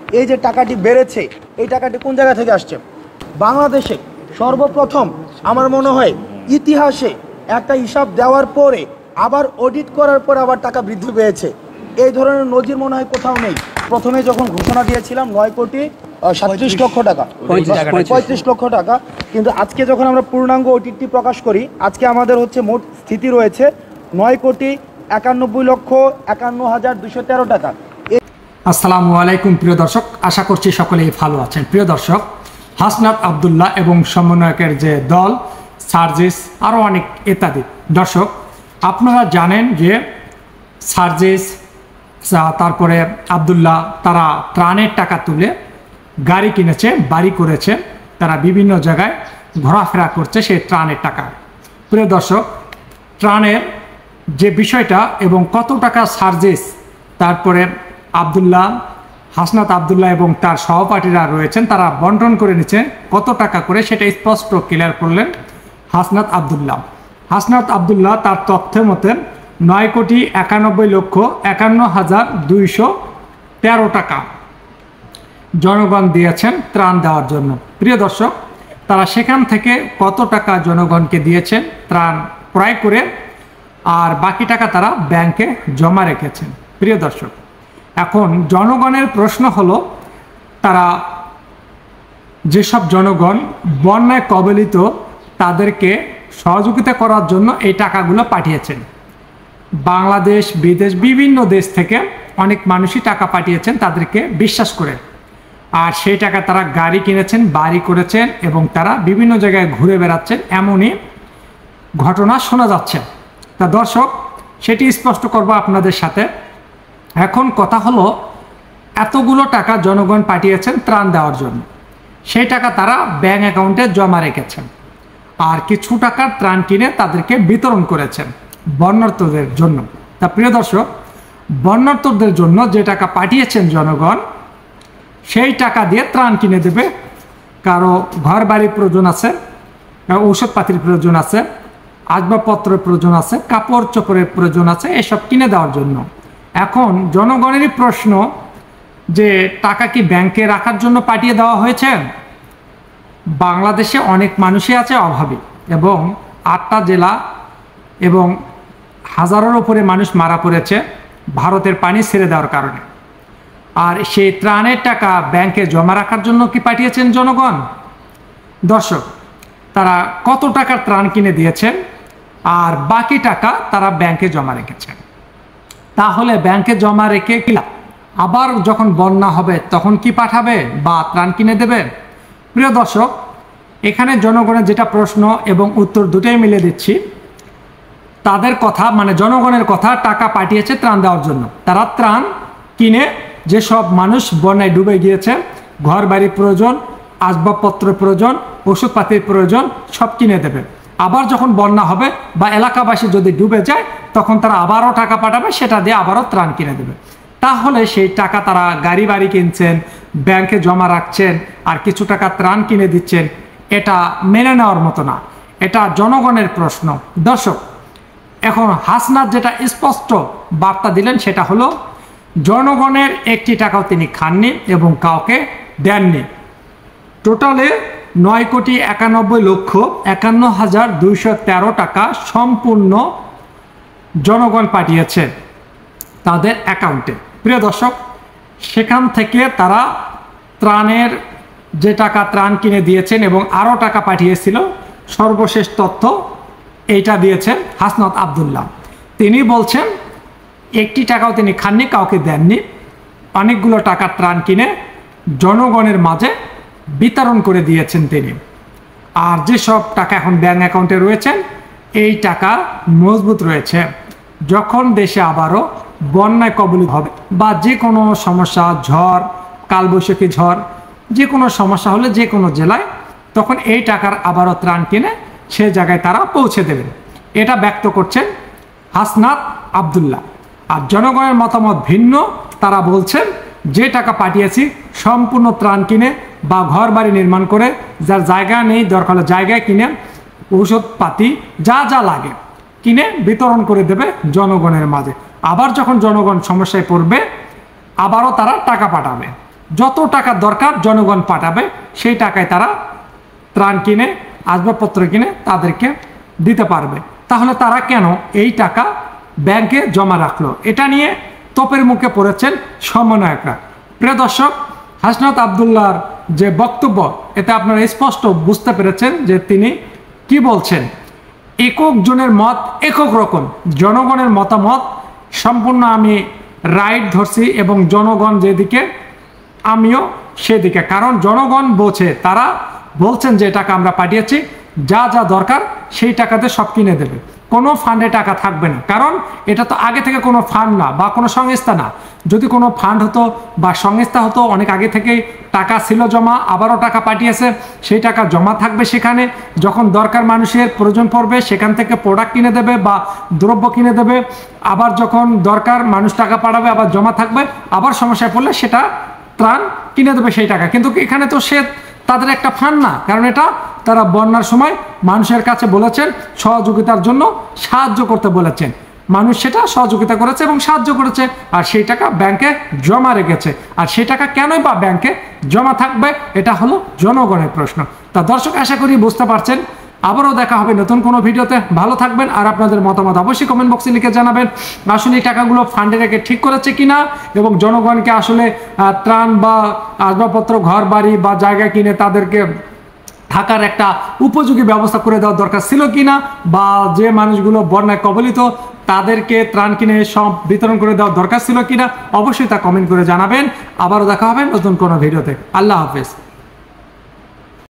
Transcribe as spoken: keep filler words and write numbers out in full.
এই যে টাকাটি বেড়েছে, এই টাকাটি কোন জায়গা থেকে আসছে? বাংলাদেশে সর্বপ্রথম আমার মনে হয় ইতিহাসে একটা হিসাব দেওয়ার পরে আবার অডিট করার পর আবার টাকা বৃদ্ধি পেয়েছে। এই ধরনের নজির মনে হয় কোথাও নেই। প্রথমে যখন ঘোষণা দিয়েছিলাম নয় কোটি সাতত্রিশ লক্ষ টাকা, পঁয়ত্রিশ লক্ষ টাকা, কিন্তু আজকে যখন আমরা পূর্ণাঙ্গ ওটিটি প্রকাশ করি, আজকে আমাদের হচ্ছে মোট স্থিতি রয়েছে নয় কোটি একানব্বই লক্ষ একান্ন হাজার দুশো তেরো টাকা। আসসালামু আলাইকুম প্রিয় দর্শক, আশা করছি সকলেই ভালো আছেন। প্রিয় দর্শক, হাসনাত আবদুল্লাহ এবং সমন্বয়কের যে দল, সার্জিস, আরও অনেক ইত্যাদি। দর্শক, আপনারা জানেন যে সার্জিস, তারপরে আবদুল্লাহ, তারা ত্রাণের টাকা তুলে গাড়ি কিনেছে, বাড়ি করেছে, তারা বিভিন্ন জায়গায় ঘোরাফেরা করছে সেই ত্রাণের টাকা। প্রিয় দর্শক, ত্রাণের যে বিষয়টা এবং কত টাকা সার্জিস, তারপরে আবদুল্লাহ, হাসনাত আবদুল্লাহ এবং তার সহপাঠীরা রয়েছেন, তারা বন্টন করে নিচ্ছে কত টাকা করে, সেটা স্পষ্ট ক্লিয়ার করলেন হাসনাত আবদুল্লাহ। হাসনাত আবদুল্লাহ তার তথ্য মতে নয় কোটি একানব্বই লক্ষ একান্ন হাজার দুইশো তেরো টাকা জনগণ দিয়েছেন ত্রাণ দেওয়ার জন্য। প্রিয় দর্শক, তারা সেখান থেকে কত টাকা জনগণকে দিয়েছেন ত্রাণ ক্রয় করে, আর বাকি টাকা তারা ব্যাংকে জমা রেখেছেন। প্রিয় দর্শক, এখন জনগণের প্রশ্ন হলো, তারা যেসব জনগণ বন্যায় কবলিত তাদেরকে সহযোগিতা করার জন্য এই টাকাগুলো পাঠিয়েছেন। বাংলাদেশ, বিদেশ, বিভিন্ন দেশ থেকে অনেক মানুষই টাকা পাঠিয়েছেন তাদেরকে বিশ্বাস করে, আর সেই টাকা তারা গাড়ি কিনেছেন, বাড়ি করেছেন এবং তারা বিভিন্ন জায়গায় ঘুরে বেড়াচ্ছেন, এমনই ঘটনা শোনা যাচ্ছে। তা দর্শক, সেটি স্পষ্ট করব আপনাদের সাথে। এখন কথা হলো, এতগুলো টাকা জনগণ পাঠিয়েছেন ত্রাণ দেওয়ার জন্য, সেই টাকা তারা ব্যাংক অ্যাকাউন্টে জমা রেখেছেন, আর কিছু টাকার ত্রাণ কিনে তাদেরকে বিতরণ করেছেন বন্যার্তদের জন্য। তা প্রিয় দর্শক, বন্যার্তদের জন্য যে টাকা পাঠিয়েছেন জনগণ, সেই টাকা দিয়ে ত্রাণ কিনে দেবে। কারো ঘর বাড়ির প্রয়োজন আছে, ঔষধপাতির প্রয়োজন আছে, আসবাবপত্রের প্রয়োজন আছে, কাপড় চোপড়ের প্রয়োজন আছে, এসব কিনে দেওয়ার জন্য। এখন জনগণেরই প্রশ্ন যে টাকা কি ব্যাংকে রাখার জন্য পাঠিয়ে দেওয়া হয়েছে? বাংলাদেশে অনেক মানুষই আছে অভাবী, এবং আটটা জেলা এবং হাজারের উপরে মানুষ মারা পড়েছে ভারতের পানি ছেড়ে দেওয়ার কারণে। আর সেই ত্রাণের টাকা ব্যাংকে জমা রাখার জন্য কি পাঠিয়েছেন জনগণ? দর্শক, তারা কত টাকার ত্রাণ কিনে দিয়েছেন আর বাকি টাকা তারা ব্যাংকে জমা রেখেছেন। তাহলে ব্যাংকে জমা রেখে কি লাভ? আবার যখন বন্যা হবে তখন কি পাঠাবে বা ত্রাণ কিনে দেবে? প্রিয় দর্শক, এখানে জনগণের যেটা প্রশ্ন এবং উত্তর দুটোই মিলে দিচ্ছি। তাদের কথা, মানে জনগণের কথা, টাকা পাঠিয়েছে ত্রাণ দেওয়ার জন্য। তারা ত্রাণ কিনে যেসব মানুষ বন্যায় ডুবে গিয়েছে, ঘর বাড়ির প্রয়োজন, আসবাবপত্র প্রয়োজন, ওষুধপাতির প্রয়োজন, সব কিনে দেবে। আবার যখন বন্যা হবে বা এলাকাবাসী যদি ডুবে যায়, তখন তারা আবারও টাকা পাঠাবে, সেটা দিয়ে আবারও ত্রাণ কিনে দেবে। তাহলে সেই টাকা তারা গাড়ি বাড়ি কিনছেন, ব্যাংকে জমা রাখছেন, আর কিছু টাকা ত্রাণ কিনে দিচ্ছেন, এটা মেনে নেওয়ার মতো না। এটা জনগণের প্রশ্ন। দর্শক, এখন হাসনাত যেটা স্পষ্ট বার্তা দিলেন সেটা হলো, জনগণের একটি টাকাও তিনি খাননি এবং কাউকে দেননি। টোটালে নয় কোটি একানব্বই লক্ষ একান্ন হাজার দুইশো তেরো টাকা সম্পূর্ণ জনগণ পাঠিয়েছে তাদের অ্যাকাউন্টে। প্রিয় দর্শক, সেখান থেকে তারা ত্রাণের যে টাকা ত্রাণ কিনে দিয়েছেন এবং আরও টাকা পাঠিয়েছিল, সর্বশেষ তথ্য এইটা দিয়েছেন হাসনাত আবদুল্লাহ। তিনি বলছেন একটি টাকাও তিনি খাননি, কাউকে দেননি, অনেকগুলো টাকা ত্রাণ কিনে জনগণের মাঝে বিতরণ করে দিয়েছেন তিনি। আর যেসব টাকা এখন ব্যাংক অ্যাকাউন্টে রয়েছেন, এই টাকা মজবুত রয়েছে। যখন দেশে আবারও বন্যায় কবলিত হবে বা যে কোনো সমস্যা, ঝড়, কালবৈশাখী ঝড়, যে কোনো সমস্যা হলে যে কোনো জেলায়, তখন এই টাকার আবারও ত্রাণ কিনে সে জায়গায় তারা পৌঁছে দেবেন। এটা ব্যক্ত করছেন হাসনাত আবদুল্লাহ। আর জনগণের মতামত ভিন্ন। তারা বলছেন যে টাকা পাঠিয়েছি সম্পূর্ণ ত্রাণ কিনে বা ঘর বাড়ি নির্মাণ করে, যার জায়গা নেই দরকার হলে জায়গায় কিনে ঔষধপাতি যা যা লাগে কিনে বিতরণ করে দেবে জনগণের মাঝে। আবার যখন জনগণ সমস্যায় পড়বে, আবারও তারা টাকা পাঠাবে। যত টাকা দরকার জনগণ পাঠাবে সেই টাকায় তারা ত্রাণ কিনে আসবাবপত্র কিনে তাদেরকে দিতে পারবে। তাহলে তারা কেন এই টাকা ব্যাংকে জমা রাখলো? এটা নিয়ে তোপের মুখে পড়েছেন সমন্বয়করা। প্রিয় দর্শক, হাসনাত আবদুল্লাহর যে বক্তব্য, এতে আপনারা স্পষ্ট বুঝতে পেরেছেন যে তিনি কি বলছেন। একক জনের মত একক রকম, জনগণের মতামত সম্পূর্ণ আমি রাইট ধরছি এবং জনগণ যেদিকে আমিও সেদিকে, কারণ জনগণ বলছে, তারা বলছেন যে টাকা আমরা পাঠিয়েছি, যা যা দরকার সেই টাকাতে সব কিনে দেবে, কোনো ফান্ডে টাকা থাকবে না। কারণ এটা তো আগে থেকে কোনো ফান্ড না বা কোনো সংস্থা না। যদি কোনো ফান্ড হতো বা সংস্থা হতো, অনেক আগে থেকেই টাকা ছিল জমা, আবারও টাকা পাঠিয়েছে, সেই টাকা জমা থাকবে সেখানে, যখন দরকার মানুষের প্রয়োজন পড়বে সেখান থেকে প্রোডাক্ট কিনে দেবে বা দ্রব্য কিনে দেবে, আবার যখন দরকার মানুষ টাকা পাঠাবে আবার জমা থাকবে, আবার সমস্যায় পড়লে সেটা ত্রাণ কিনে দেবে সেই টাকা। কিন্তু এখানে তো সে তাদের একটা ফান্ড না, কারণ এটা তারা বন্যার সময় মানুষের কাছে বলেছেন সহযোগিতার জন্য সাহায্য করতে বলেছেন, মানুষ সেটা সহযোগিতা করেছে এবং সাহায্য করেছে, আর সেই টাকা ব্যাংকে জমা রেখেছে। আর সেই টাকা কেনই বা ব্যাংকে জমা থাকবে, এটা হলো জনগণের প্রশ্ন। তা দর্শক, আশা করি বুঝতে পারছেন। আবারও দেখা হবে নতুন কোনো ভিডিওতে। ভালো থাকবেন, আর আপনাদের মতামত অবশ্যই কমেন্ট বক্সে লিখে জানাবেন। আসলে এই টাকাগুলো ফান্ডে রেখে ঠিক করেছে কিনা, এবং জনগণকে আসলে ত্রাণ বা আসবাবপত্র, ঘর বাড়ি বা জায়গা কিনে তাদেরকে থাকার একটা উপযোগী ব্যবস্থা করে দেওয়ার দরকার ছিল কিনা, বা যে মানুষগুলো বন্যায় কবলিত তাদেরকে ত্রাণ কিনে সব বিতরণ করে দেওয়ার দরকার ছিল কিনা, অবশ্যই তা কমেন্ট করে জানাবেন। আবারও দেখা হবে নতুন কোনো ভিডিওতে। আল্লাহ হাফেজ।